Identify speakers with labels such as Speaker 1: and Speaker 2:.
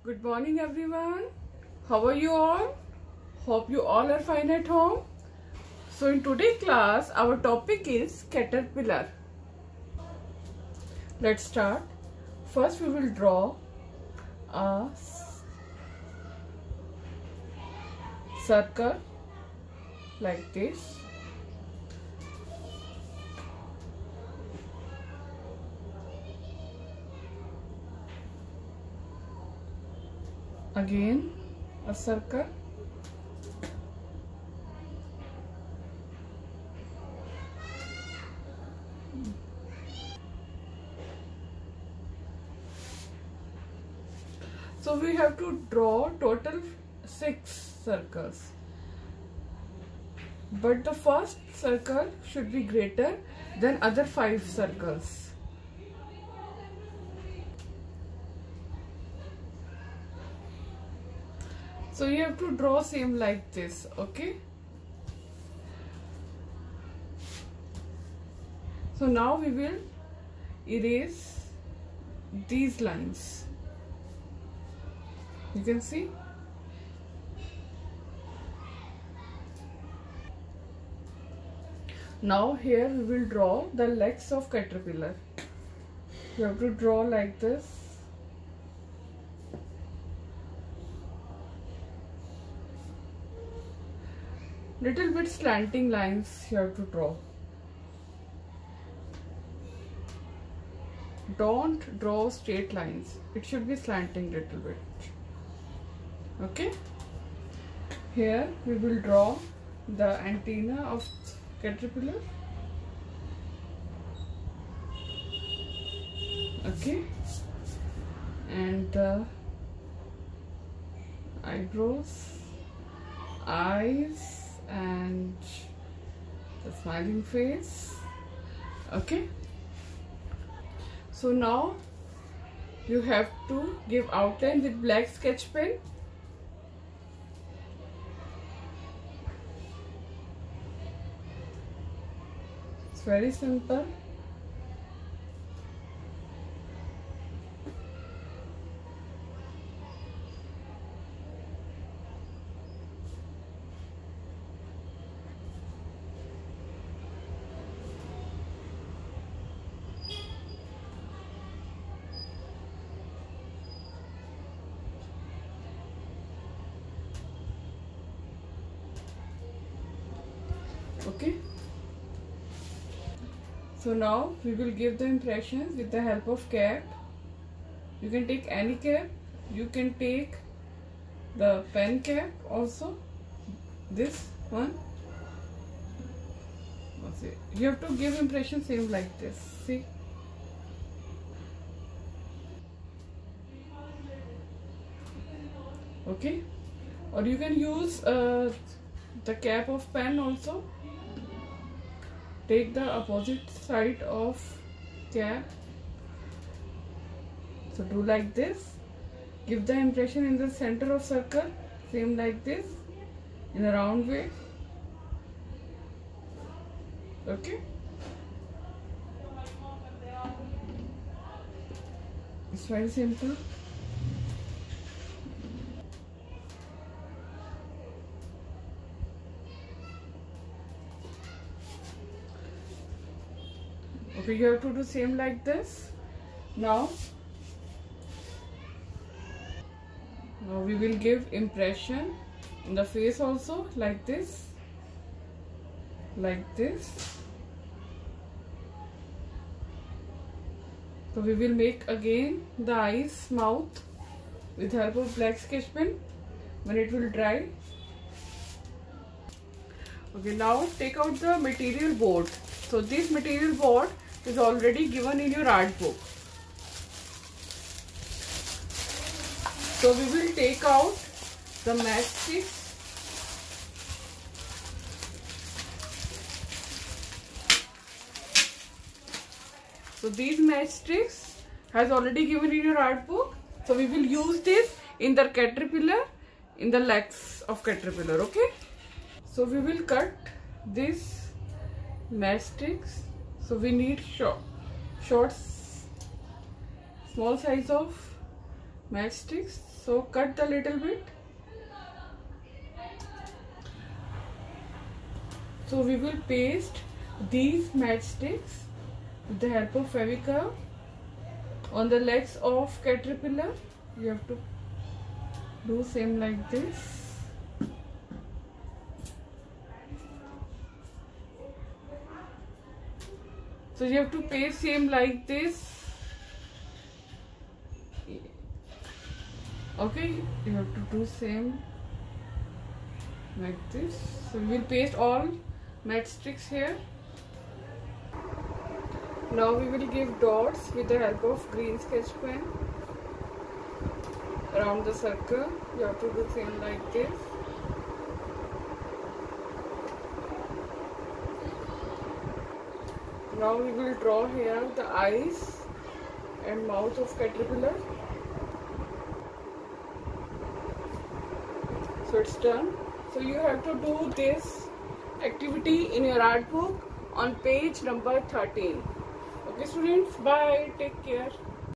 Speaker 1: Good morning everyone. How are you all? Hope you all are fine at home. So in today's class our topic is caterpillar. Let's start. First we will draw a circle like this. Again a circle. So we have to draw total 6 circles. But the first circle should be greater than other 5 circles. So you have to draw same like this, okay? So now we will erase these lines. You can see. Now here we will draw the legs of caterpillar. You have to draw like this. Little bit slanting lines you have to draw. Don't draw straight lines. It should be slanting little bit. Okay. Here we will draw the antenna of caterpillar. Okay. And the eyebrows, eyes, and the smiling face. Okay. So now you have to give outline with black sketch pen. It's very simple. Okay. So now we will give the impressions with the help of cap. You can take any cap. You can take the pen cap also. This one. You have to give impression same like this. See. Okay. Or you can use the cap of pen also. Take the opposite side of cap. So do like this. Give the impression in the center of circle. Same like this. In a round way. Okay. It's very simple. Okay, you have to do same like this. Now we will give impression in the face also like this. Like this. So we will make again the eyes, mouth with help of black sketch pen when it will dry. Okay, now take out the material board. So this material board is already given in your art book. So we will take out the matchsticks. So these matchsticks has already given in your art book. So we will use this in the caterpillar, in the legs of caterpillar. Okay. So we will cut this matchsticks. So we need short small size of matchsticks. So cut the little bit. So we will paste these matchsticks with the help of Fevicol on the legs of caterpillar. You have to do same like this. So you have to paste same like this. Okay, you have to do same like this. So we will paste all matchsticks here. Now we will give dots with the help of green sketch pen around the circle. You have to do same like this. Now we will draw here the eyes and mouth of caterpillar. So it's done. So you have to do this activity in your art book on page number 13. Okay students, bye, take care.